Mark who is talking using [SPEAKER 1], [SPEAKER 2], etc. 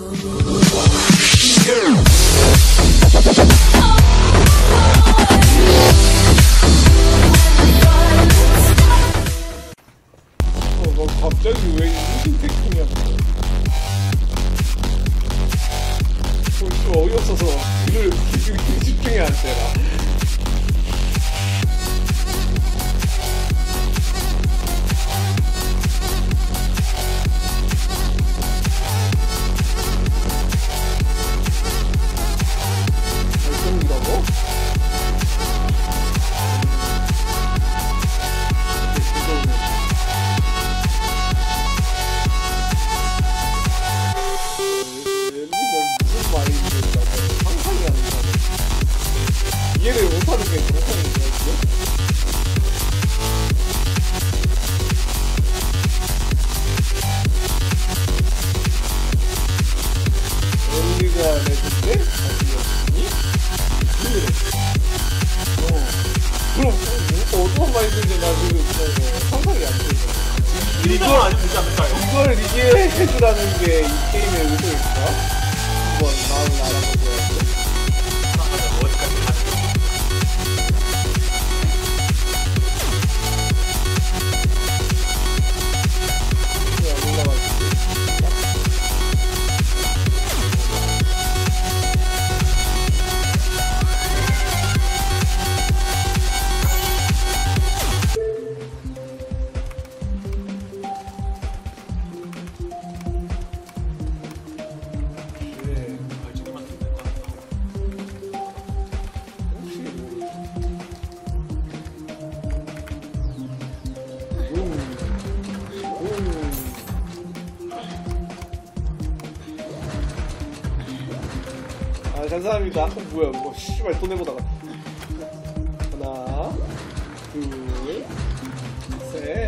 [SPEAKER 1] 갑자기 왜 무슨 태풍이야? 좀 어이없어서 이를 집중이 안 되나? 이해를 못하는 게 정상인 거야, 지금? 엘리가 내준데? 다시 여신이? 그럼 어떤 마인드인지 나 지금 상상이 안 되죠.
[SPEAKER 2] 이걸 아직 되지 않을까요?
[SPEAKER 1] 이걸 이해해주라는 게 이 게임의 의도일까? 한번 마음을 알아보고야지.
[SPEAKER 2] 어디까지 가는
[SPEAKER 1] 아, 감사합니다. 뭐야, 뭐, 씨발, 또 내보다가. 하나, 둘, 셋.